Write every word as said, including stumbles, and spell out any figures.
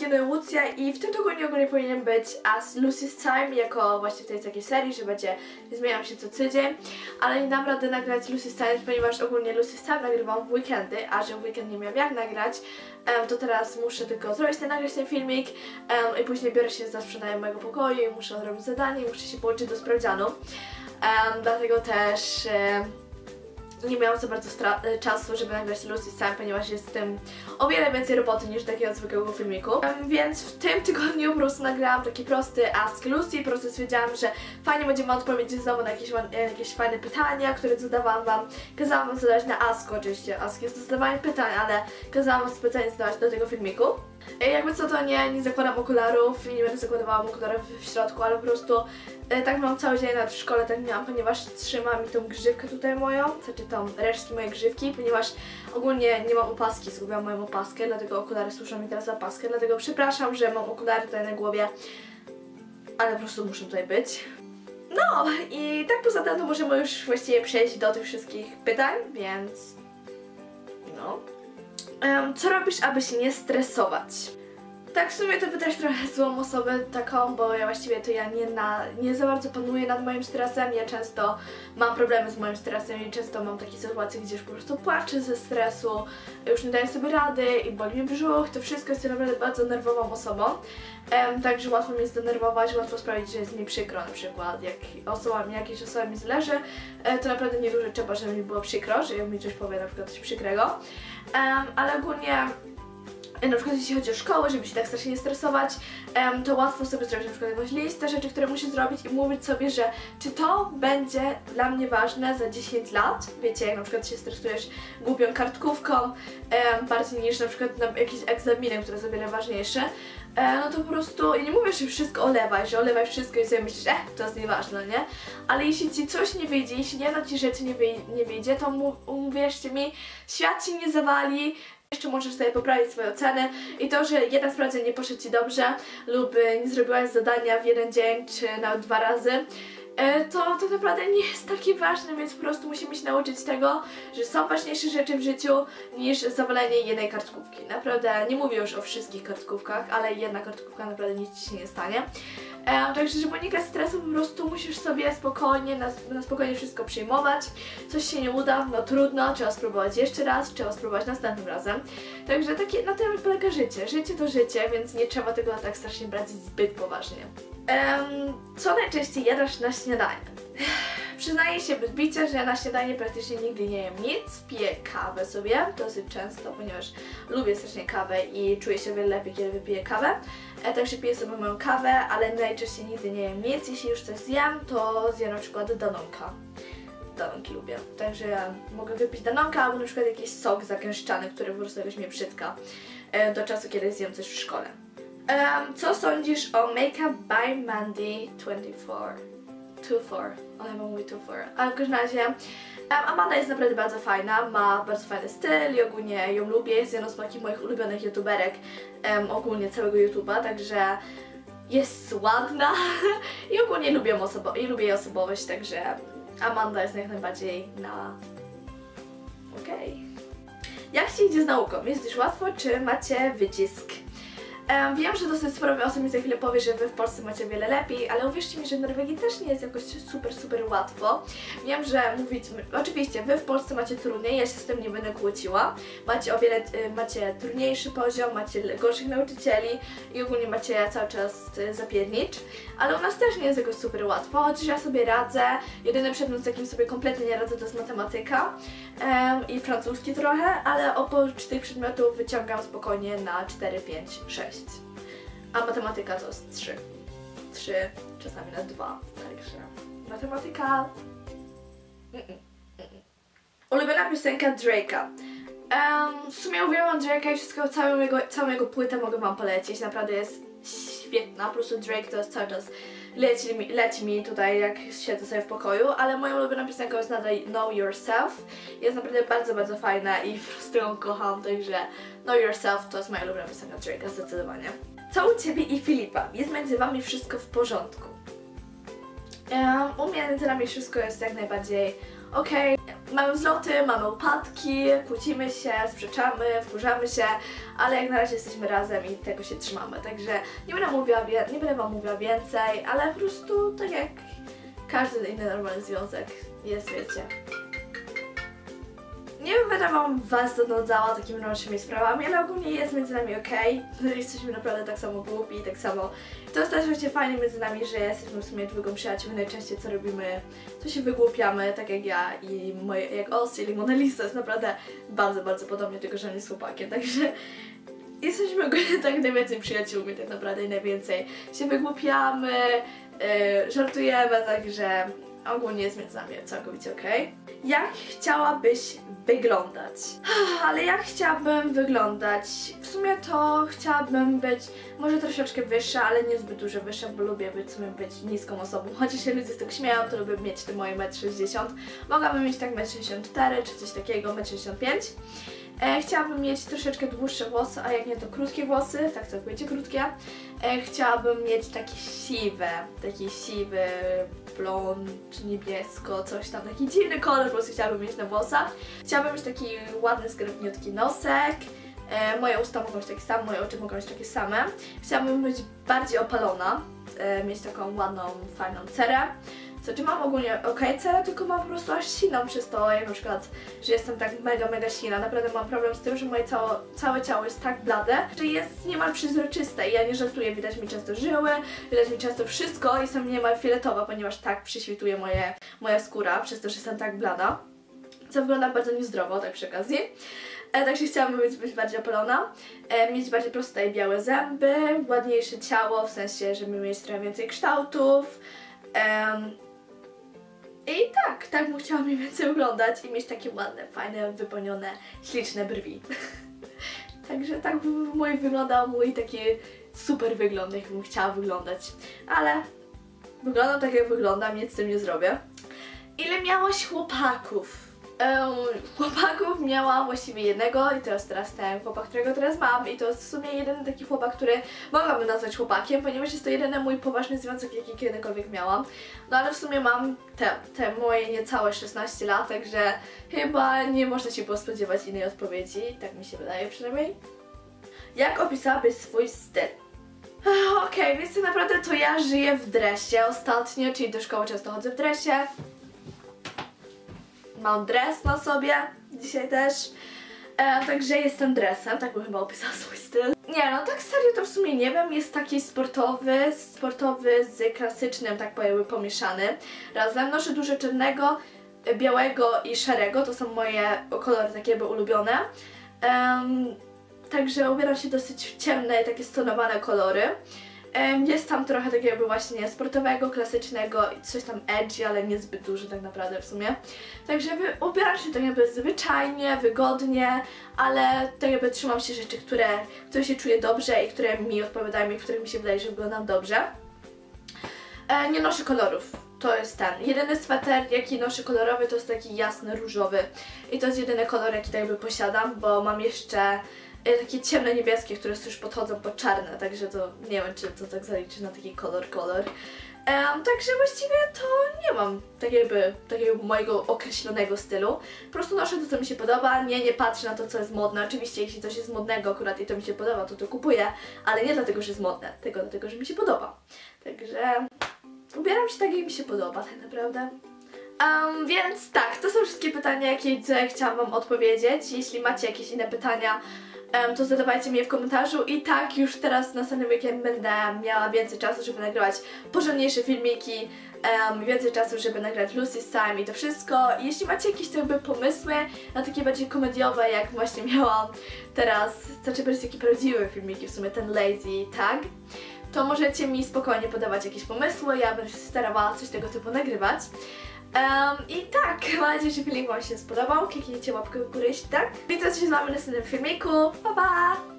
mnie Lucja i w tym tygodniu ogólnie powinien być As Lucy's Time, jako właśnie w tej takiej serii, że będzie zmieniał się co tydzień, ale nie dam rady nagrać Lucy's Time, ponieważ ogólnie Lucy's Time nagrywam w weekendy, a że w weekend nie miałam jak nagrać, um, to teraz muszę tylko zrobić ten, nagrać ten filmik um, i później biorę się za sprzątanie mojego pokoju i muszę zrobić zadanie i muszę się połączyć do sprawdzianu. Um, dlatego też um, nie miałam za bardzo czasu, żeby nagrać Lucy's Time, ponieważ jest z tym o wiele więcej roboty niż takiego zwykłego filmiku. Um, więc w tym tygodniu po prostu nagrałam taki prosty Ask Lucy, po prostu stwierdziłam, że fajnie będziemy odpowiedzieć znowu na jakieś, jakieś fajne pytania, które zadawałam wam. Kazałam wam zadać na Asku, oczywiście Ask jest do zadawania pytań, ale kazałam wam specjalnie zadawać do tego filmiku. I jakby co, to nie, nie zakładam okularów i nie będę zakładała okularów w środku, ale po prostu e, tak mam cały dzień nawet w szkole, tak miałam, ponieważ trzyma mi tą grzywkę tutaj moją, znaczy tą resztki mojej grzywki, ponieważ ogólnie nie mam opaski, zgubiłam moją opaskę, dlatego okulary służą mi teraz za opaskę, dlatego przepraszam, że mam okulary tutaj na głowie, ale po prostu muszę tutaj być. No i tak poza tym to możemy już właściwie przejść do tych wszystkich pytań, więc no. Um, co robisz, aby się nie stresować? Tak, w sumie to pytasz trochę złą osobę taką, bo ja właściwie to ja nie, na, nie za bardzo panuję nad moim stresem, ja często mam problemy z moim stresem i często mam takie sytuacje, gdzie już po prostu płaczę ze stresu, już nie daję sobie rady i boli mnie brzuch, to wszystko jest naprawdę bardzo nerwową osobą, um, także łatwo mnie zdenerwować, łatwo sprawić, że jest mi przykro na przykład, jak osoba mi, jakiejś osobie mi zależy, to naprawdę niedużo trzeba, żeby mi było przykro, że mi coś powie na przykład coś przykrego, um, ale ogólnie na przykład jeśli chodzi o szkołę, żeby się tak strasznie nie stresować, um, to łatwo sobie zrobić na przykład jakąś listę rzeczy, które muszę zrobić i mówić sobie, że czy to będzie dla mnie ważne za dziesięć lat, wiecie, jak na przykład się stresujesz głupią kartkówką, um, bardziej niż na przykład na jakimś egzaminem, który jest o wiele ważniejszy, um, no to po prostu, ja nie mówię, że wszystko olewaj, że olewaj wszystko i sobie myślisz, eh, to jest nieważne, nie? Ale jeśli ci coś nie wyjdzie, jeśli jedna ci rzeczy nie, wyj nie wyjdzie, to uwierzcie mi, świat ci nie zawali, jeszcze możesz sobie poprawić swoje oceny i to, że jedna sprawdzian nie poszedł ci dobrze lub nie zrobiłaś zadania w jeden dzień czy nawet dwa razy, to, to naprawdę nie jest takie ważne, więc po prostu musimy się nauczyć tego, że są ważniejsze rzeczy w życiu niż zawalenie jednej kartkówki. Naprawdę nie mówię już o wszystkich kartkówkach, ale jedna kartkówka naprawdę nic ci się nie stanie. E, także żeby unikać stresu, po prostu musisz sobie spokojnie, na, na spokojnie wszystko przyjmować. Coś się nie uda, no trudno, trzeba spróbować jeszcze raz, trzeba spróbować następnym razem. Także takie, na tym polega życie. Życie to życie, więc nie trzeba tego tak strasznie brać zbyt poważnie. Um, co najczęściej jadasz na śniadanie? Przyznaję się bez bicia, że ja na śniadanie praktycznie nigdy nie jem nic, piję kawę sobie dosyć często, ponieważ lubię strasznie kawę i czuję się o wiele lepiej, kiedy wypiję kawę. E, także piję sobie moją kawę, ale najczęściej nigdy nie jem nic. Jeśli już coś zjem, to zjem na przykład danonka. Danonki lubię, także ja mogę wypić danonka albo na przykład jakiś sok zagęszczany, który po prostu jakoś mnie przytka e, do czasu, kiedy zjem coś w szkole. Um, co sądzisz o Makeup by Mandy dwadzieścia cztery? dwadzieścia cztery, ona chyba mówi dwadzieścia cztery, ale w każdym razie um, Amanda jest naprawdę bardzo fajna, ma bardzo fajny styl i ogólnie ją lubię, jest jedną z takich moich ulubionych youtuberek um, ogólnie całego YouTube'a, także jest ładna i ogólnie lubię, osobo i lubię jej osobowość, także Amanda jest jak najbardziej na okej. Okay. Jak się idzie z nauką? Jest już łatwo, czy macie wycisk? Um, wiem, że dosyć sporo osób mi za chwilę powie, że wy w Polsce macie o wiele lepiej, ale uwierzcie mi, że w Norwegii też nie jest jakoś super, super łatwo. Wiem, że mówić, oczywiście wy w Polsce macie trudniej, ja się z tym nie będę kłóciła. Macie o wiele, y, macie trudniejszy poziom, macie gorszych nauczycieli i ogólnie macie cały czas y, zapiernicz, ale u nas też nie jest jakoś super łatwo, chociaż ja sobie radzę. Jedyny przedmiot, z jakim sobie kompletnie nie radzę, to jest matematyka um, i francuski trochę, ale oprócz tych przedmiotów wyciągam spokojnie na cztery, pięć, sześć. A matematyka to jest trzy. trzy, czasami na dwa. Także matematyka... Mm -mm, mm. Ulubiona piosenka Drake'a. Um, w sumie uwielbiam Drake'a i wszystko, całą jego, całą jego płytę mogę wam polecić. Naprawdę jest świetna. Po prostu Drake to jest cały czas leci mi, leci mi tutaj, jak siedzę sobie w pokoju, ale moją ulubioną piosenką jest nadal Know Yourself. Jest naprawdę bardzo, bardzo fajna i po prostu ją kocham, także Know Yourself to jest moja ulubiona piosenka Drake'a zdecydowanie. Co u ciebie i Filipa? Jest między wami wszystko w porządku? Um, u mnie między nami wszystko jest jak najbardziej okej. Okay. Mamy wzloty, mamy upadki, kłócimy się, sprzeczamy, wkurzamy się, ale jak na razie jesteśmy razem i tego się trzymamy, także nie będę mówiła, nie będę wam mówiła więcej, ale po prostu tak jak każdy inny normalny związek jest, wiecie. Nie będę wam was zanudzała takimi mrocznymi sprawami, ale ogólnie jest między nami okej. Okay. Jesteśmy naprawdę tak samo głupi i tak samo... To jest też właśnie fajnie między nami, że jesteśmy w sumie dwójką przyjaciółmi. Najczęściej co robimy, to się wygłupiamy, tak jak ja i moje, jak Osil i Mona Lisa jest naprawdę bardzo, bardzo podobnie, tylko że nie z chłopakiem, także... Jesteśmy ogólnie tak najwięcej przyjaciółmi, tak naprawdę i najwięcej się wygłupiamy, yy, żartujemy, także ogólnie jest między nami całkowicie okej. Okay. Jak chciałabyś wyglądać? Ale jak chciałabym wyglądać? W sumie to chciałabym być może troszeczkę wyższa, ale nie zbyt dużo wyższa, bo lubię być, w sumie być niską osobą. Chociaż się ludzie z tego śmieją, to lubię mieć te moje metr sześćdziesiąt. Mogłabym mieć tak metr sześćdziesiąt cztery czy coś takiego, metr sześćdziesiąt pięć. E, chciałabym mieć troszeczkę dłuższe włosy, a jak nie to krótkie włosy, tak całkowicie krótkie. E, chciałabym mieć takie siwe, taki siwy blond, niebiesko, coś tam, taki dziwny kolor po prostu chciałabym mieć na włosach. Chciałabym mieć taki ładny, skrępniutki nosek. E, moje usta mogą być takie same, moje oczy mogą być takie same. Chciałabym być bardziej opalona, e, mieć taką ładną, fajną cerę. Znaczy mam ogólnie ok cerę, tylko mam po prostu aż siną przez to, jak na przykład, że jestem tak mega, mega sina. Naprawdę mam problem z tym, że moje cało, całe ciało jest tak blade, że jest niemal przezroczyste i ja nie żartuję, widać mi często żyły, widać mi często wszystko, jestem niemal fioletowa, ponieważ tak przyśwituje moje, moja skóra, przez to, że jestem tak blada, co wygląda bardzo niezdrowo, tak przy okazji. E, także chciałabym być, być bardziej opalona, e, mieć bardziej proste i białe zęby, ładniejsze ciało, w sensie, żeby mieć trochę więcej kształtów. Um, I tak, tak bym chciała mniej więcej wyglądać i mieć takie ładne, fajne, wypełnione, śliczne brwi. Także tak by mój wyglądał mój taki super wygląd, jakbym chciała wyglądać. Ale wyglądam tak jak wyglądam, nic z tym nie zrobię. Ile miałaś chłopaków? Um, chłopaków miałam właściwie jednego i to jest teraz ten chłopak, którego teraz mam i to jest w sumie jedyny taki chłopak, który mogłabym nazwać chłopakiem, ponieważ jest to jedyny mój poważny związek, jaki kiedykolwiek miałam. No ale w sumie mam te, te moje niecałe szesnaście lat, także chyba nie można się było spodziewać innej odpowiedzi, tak mi się wydaje przynajmniej. Jak opisałabyś swój styl? Okej, okay, więc tak naprawdę to ja żyję w dresie ostatnio, czyli do szkoły często chodzę w dresie. Mam dres na sobie, dzisiaj też, e, także jestem dresem, tak bym chyba opisała swój styl. Nie no, tak serio to w sumie nie wiem, jest taki sportowy, sportowy z klasycznym, tak powiem, pomieszany razem. Noszę dużo czarnego, białego i szarego, to są moje kolory takie jakby ulubione. Um, także ubieram się dosyć w ciemne, takie stonowane kolory. Jest tam trochę takiego właśnie sportowego, klasycznego i coś tam edgy, ale niezbyt dużo tak naprawdę w sumie. Także ubieram się tak jakby zwyczajnie, wygodnie, ale tak jakby trzymam się rzeczy, które, które się czuję dobrze i które mi odpowiadają i w których mi się wydaje, że wyglądam dobrze. E, nie noszę kolorów. To jest ten. Jedyny sweter, jaki noszę kolorowy, to jest taki jasny, różowy. I to jest jedyny kolor, jaki tak jakby posiadam, bo mam jeszcze takie ciemne niebieskie, które już podchodzą pod czarne, także to nie wiem, czy to tak zaliczy na taki kolor, kolor. Um, także właściwie to nie mam tak jakby, takiego mojego określonego stylu. Po prostu noszę to, co mi się podoba, nie, nie patrzę na to, co jest modne. Oczywiście, jeśli coś jest modnego akurat i to mi się podoba, to to kupuję, ale nie dlatego, że jest modne, tylko dlatego, że mi się podoba. Także ubieram się tak, jak mi się podoba, tak naprawdę. Um, więc tak, to są wszystkie pytania, jakie chciałam wam odpowiedzieć. Jeśli macie jakieś inne pytania, um, to zadawajcie mi je w komentarzu. I tak, już teraz następny weekend będę miała więcej czasu, żeby nagrywać porządniejsze filmiki, um, więcej czasu, żeby nagrać Lucy's Time i to wszystko. Jeśli macie jakieś jakby pomysły na takie bardziej komediowe, jak właśnie miałam teraz, znaczy bardziej takie prawdziwe filmiki, w sumie ten Lazy Tag, to możecie mi spokojnie podawać jakieś pomysły, ja będę się starała coś tego typu nagrywać. Um, I tak, mam nadzieję, że filmik wam się spodobał. Kliknijcie łapkę w górę, jeśli tak. Widzę się z wami w następnym filmiku. Pa, pa!